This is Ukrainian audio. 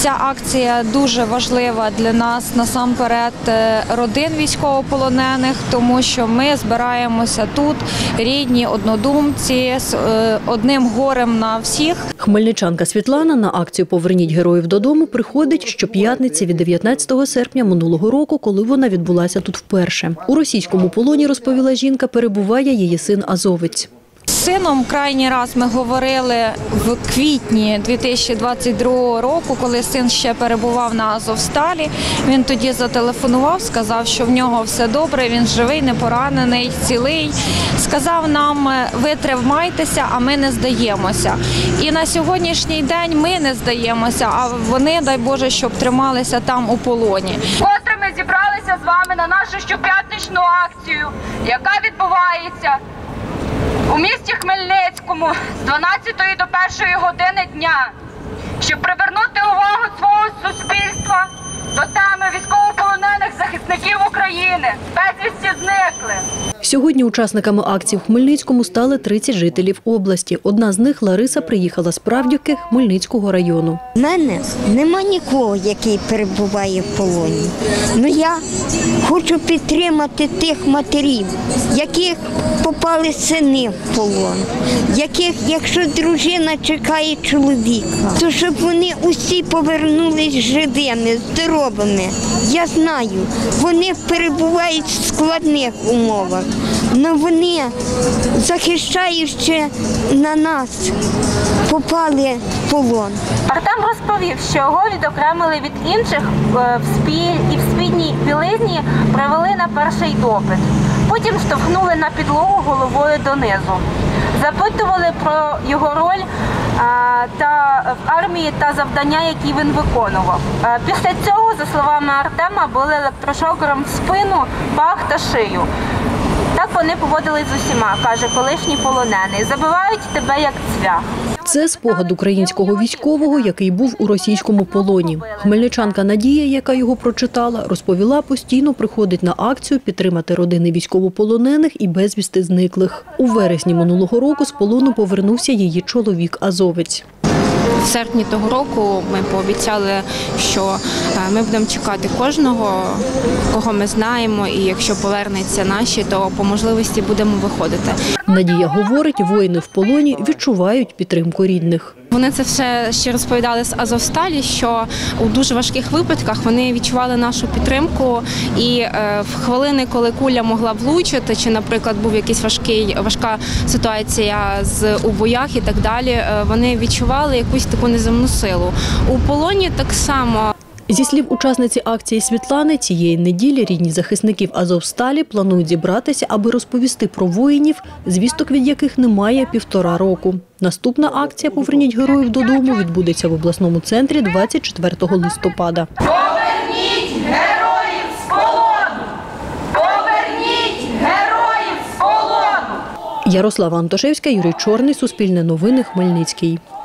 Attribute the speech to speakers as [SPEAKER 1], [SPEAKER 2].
[SPEAKER 1] Ця акція дуже важлива для нас, насамперед, родин військовополонених, тому що ми збираємося тут, рідні, однодумці, з одним горем на всіх.
[SPEAKER 2] Хмельничанка Світлана на акцію «Поверніть героїв додому» приходить щоп'ятниці від 19 серпня минулого року, коли вона відбулася тут вперше. У російському полоні, розповіла жінка, перебуває її син азовець.
[SPEAKER 1] З сином крайній раз ми говорили в квітні 2022 року, коли син ще перебував на Азовсталі. Він тоді зателефонував, сказав, що в нього все добре, він живий, не поранений, цілий. Сказав нам: ви тримайтеся, а ми не здаємося. І на сьогоднішній день ми не здаємося, а вони, дай Боже, щоб трималися там у полоні.
[SPEAKER 3] Вкотре ми зібралися з вами на нашу щоп'ятничну акцію, яка відбувається у місті Хмельницькому з 12 до 1 години дня, щоб привернути увагу свого суспільства до теми військовополонених захисників України, безвісті зниклих.
[SPEAKER 2] Сьогодні учасниками акції в Хмельницькому стали 30 жителів області. Одна з них, Лариса, приїхала з Правдівки Хмельницького району.
[SPEAKER 4] У мене нема нікого, який перебуває в полоні. Но я хочу підтримати тих матерів, яких попали сини в полон, яких, якщо дружина чекає чоловіка, то щоб вони усі повернулись живими, здоровими. Я знаю, вони перебувають в складних умовах. Але вони, захищаючи на нас, попали в полон.
[SPEAKER 5] Артем розповів, що його відокремили від інших і в спідній білизні привели на перший допит. Потім штовхнули на підлогу головою донизу. Запитували про його роль в армії та завдання, які він виконував. Після цього, за словами Артема, били електрошокером в спину, пах та шию. Так вони поводились з усіма, каже колишній полонений. Забивають тебе як цвях.
[SPEAKER 2] Це спогад українського військового, який був у російському полоні. Хмельничанка Надія, яка його прочитала, розповіла, постійно приходить на акцію підтримати родини військовополонених і безвісти зниклих. У вересні минулого року з полону повернувся її чоловік-азовець.
[SPEAKER 6] В серпні того року ми пообіцяли, що ми будемо чекати кожного, кого ми знаємо, і якщо повернуться наші, то по можливості будемо виходити.
[SPEAKER 2] Надія говорить, воїни в полоні відчувають підтримку рідних.
[SPEAKER 6] Вони це все ще розповідали з Азовсталі, що у дуже важких випадках вони відчували нашу підтримку, і в хвилини, коли куля могла влучити, чи, наприклад, був якась важка ситуація у боях і так далі, вони відчували якусь таку неземну силу. У полоні так само.
[SPEAKER 2] Зі слів учасниці акції Світлани, цієї неділі рідні захисників Азовсталі планують зібратися, аби розповісти про воїнів, звісток від яких немає 1,5 року. Наступна акція «Поверніть героїв додому» відбудеться в обласному центрі 24 листопада.
[SPEAKER 3] Поверніть героїв з полону! Поверніть героїв з полону!
[SPEAKER 2] Ярослава Антошевська, Юрій Чорний, Суспільне новини, Хмельницький.